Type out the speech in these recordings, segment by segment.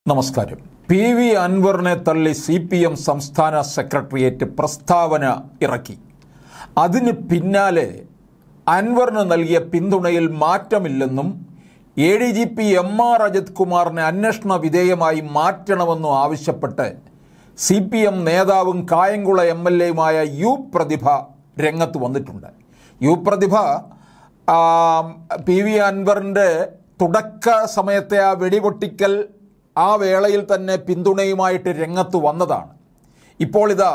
നമസ്കാരം. PV അൻവറിനെ തള്ളി CPM സംസ്ഥാന സെക്രട്ടേറിയറ്റ് പ്രസ്താവന ഇറക്കി. അതിന് പിന്നാലെ അൻവറിന് നൽകിയ പിന്തുണയിൽ മാറ്റമില്ലെന്നും ADGP MR അജിത് കുമാറിനെ അന്വേഷണ വിധേയമായി മാറ്റണമെന്നും ആവശ്യപ്പെട്ട് CPM നേതാവും കായംകുളം MLA-യുമായ U പ്രതിഭ രംഗത്ത് വന്നിട്ടുണ്ട്. U പ്രതിഭ PV അൻവറിൻ്റെ തുടക്ക സമയത്തെ ആ വെടിപൊട്ടിക്കൽ ആ വേളയിൽ തന്നെ പിന്തുണയുമായിട്ട് രംഗത്ത് വന്നതാണ്. ഇപ്പോൾ ഇതാ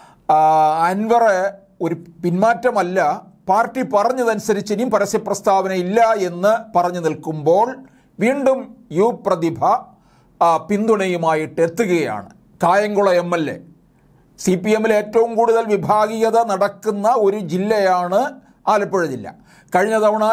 അൻവർ ഒരു പിന്മാറ്റമല്ല, പാർട്ടി പറഞ്ഞതനുസരിച്ച് ഇനിയും പരസ്യപ്രസ്താവന ഇല്ല എന്ന് പറഞ്ഞു നിൽക്കുമ്പോൾ വീണ്ടും U പ്രതിഭ പിന്തുണയുമായിട്ട് എത്തുകയാണ്. കായംകുളം MLA CPM-ൽ ഏറ്റവും കൂടുതൽ വിഭാഗീയത നടക്കുന്ന ഒരു ജില്ലയാണ് ആലപ്പുഴ ജില്ല. കഴിഞ്ഞ തവണ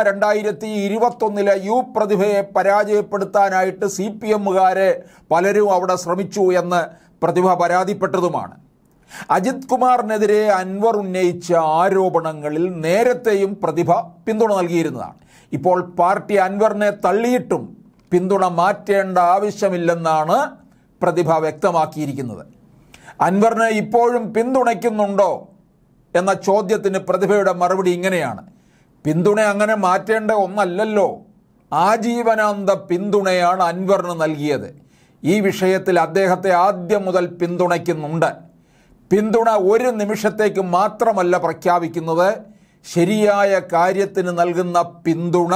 2021 U പ്രതിഭയെ പരാജയപ്പെടുത്താനായിട്ട് CPM-കാരെ പലരും അവിടെ ശ്രമിച്ചു എന്ന് പ്രതിഭ പരാതിപ്പെട്ടതുമാണ്. അജിത് കുമാറിനെതിരെ അൻവർ ഉന്നയിച്ച ആരോപണങ്ങളിൽ നേരത്തെയും പ്രതിഭ പിന്തുണ നൽകിയിരുന്നതാണ്. ഇപ്പോൾ പാർട്ടി അൻവറിനെ തള്ളിയിട്ടും പിന്തുണ മാറ്റേണ്ട ആവശ്യമില്ലെന്നാണ് പ്രതിഭ വ്യക്തമാക്കിയിരിക്കുന്നത്. അൻവറിനെ ഇപ്പോഴും പിന്തുണയ്ക്കുന്നുണ്ടോ എന്ന ചോദ്യത്തിന് പ്രതിഭയുടെ മറുപടി ഇങ്ങനെയാണ്: പിന്തുണ അങ്ങനെ മാറ്റേണ്ട ഒന്നല്ലല്ലോ, ആജീവനാന്ത പിന്തുണയാണ് അൻവറിന് നൽകിയത്. ഈ വിഷയത്തിൽ അദ്ദേഹത്തെ ആദ്യം മുതൽ പിന്തുണയ്ക്കുന്നുണ്ട്. പിന്തുണ ഒരു നിമിഷത്തേക്ക് മാത്രമല്ല പ്രഖ്യാപിക്കുന്നത്, ശരിയായ കാര്യത്തിന് നൽകുന്ന പിന്തുണ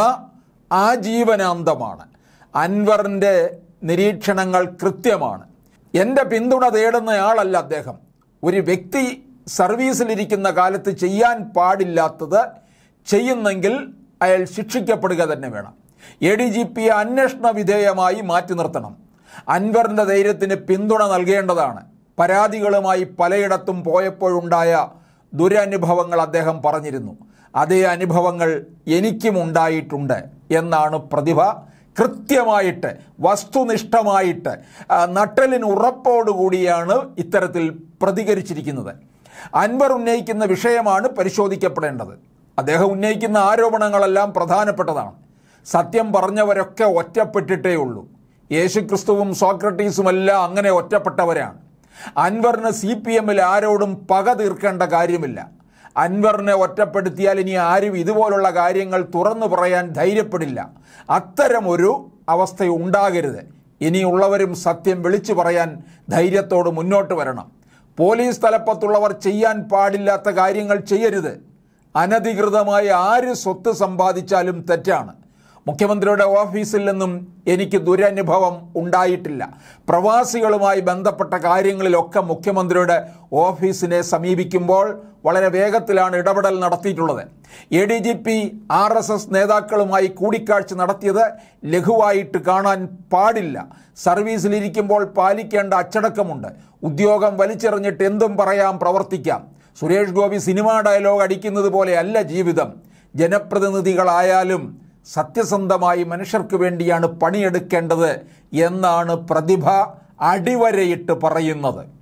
ആജീവനാന്തമാണ്. അൻവറിൻ്റെ നിരീക്ഷണങ്ങൾ കൃത്യമാണ്. എൻ്റെ പിന്തുണ തേടുന്നയാളല്ല അദ്ദേഹം. ഒരു വ്യക്തി സർവീസിലിരിക്കുന്ന കാലത്ത് ചെയ്യാൻ പാടില്ലാത്തത് ചെയ്യുന്നെങ്കിൽ അയാൾ ശിക്ഷിക്കപ്പെടുക തന്നെ വേണം. ADGP അന്വേഷണ വിധേയമായി മാറ്റി നിർത്തണം. അൻവറിൻ്റെ ധൈര്യത്തിന് പിന്തുണ നൽകേണ്ടതാണ്. പരാതികളുമായി പലയിടത്തും പോയപ്പോഴുണ്ടായ ദുരനുഭവങ്ങൾ അദ്ദേഹം പറഞ്ഞിരുന്നു. അതേ അനുഭവങ്ങൾ എനിക്കും ഉണ്ടായിട്ടുണ്ട് എന്നാണ് പ്രതിഭ കൃത്യമായിട്ട് വസ്തുനിഷ്ഠമായിട്ട് നട്ടലിന് ഉറപ്പോടുകൂടിയാണ് ഇത്തരത്തിൽ പ്രതികരിച്ചിരിക്കുന്നത്. അൻവർ ഉന്നയിക്കുന്ന വിഷയമാണ് പരിശോധിക്കപ്പെടേണ്ടത്. അദ്ദേഹം ഉന്നയിക്കുന്ന ആരോപണങ്ങളെല്ലാം പ്രധാനപ്പെട്ടതാണ്. സത്യം പറഞ്ഞവരൊക്കെ ഒറ്റപ്പെട്ടിട്ടേ ഉള്ളൂ. യേശുക്രിസ്തുവും സോക്രട്ടീസുമെല്ലാം അങ്ങനെ ഒറ്റപ്പെട്ടവരാണ്. അൻവറിന് CPM-ൽ ആരോടും പക തീർക്കേണ്ട കാര്യമില്ല. അൻവറിനെ ഒറ്റപ്പെടുത്തിയാൽ ഇനി ആരും ഇതുപോലുള്ള കാര്യങ്ങൾ തുറന്നു പറയാൻ ധൈര്യപ്പെടില്ല. അത്തരമൊരു അവസ്ഥ ഉണ്ടാകരുത്. ഇനിയുള്ളവരും സത്യം വിളിച്ചു പറയാൻ ധൈര്യത്തോട് മുന്നോട്ട് വരണം. പോലീസ് തലപ്പത്തുള്ളവർ ചെയ്യാൻ പാടില്ലാത്ത കാര്യങ്ങൾ ചെയ്യരുത്. അനധികൃതമായി ആര് സ്വത്ത് സമ്പാദിച്ചാലും തെറ്റാണ്. മുഖ്യമന്ത്രിയുടെ ഓഫീസിൽ നിന്നും എനിക്ക് ദുരനുഭവം ഉണ്ടായിട്ടില്ല. പ്രവാസികളുമായി ബന്ധപ്പെട്ട കാര്യങ്ങളിലൊക്കെ മുഖ്യമന്ത്രിയുടെ ഓഫീസിനെ സമീപിക്കുമ്പോൾ വളരെ വേഗത്തിലാണ് ഇടപെടൽ നടത്തിയിട്ടുള്ളത്. ADGP RSS നേതാക്കളുമായി കൂടിക്കാഴ്ച നടത്തിയത് ലഘുവായിട്ട് കാണാൻ പാടില്ല. സർവീസിലിരിക്കുമ്പോൾ പാലിക്കേണ്ട അച്ചടക്കമുണ്ട്. ഉദ്യോഗം വലിച്ചെറിഞ്ഞിട്ട് എന്തും പറയാം, പ്രവർത്തിക്കാം. സുരേഷ് ഗോപി സിനിമാ ഡയലോഗ് അടിക്കുന്നത് പോലെയല്ല ജീവിതം. ജനപ്രതിനിധികളായാലും സത്യസന്ധമായി മനുഷ്യർക്ക് വേണ്ടിയാണ് പണിയെടുക്കേണ്ടത് എന്നാണ് പ്രതിഭ അടിവരയിട്ട് പറയുന്നത്.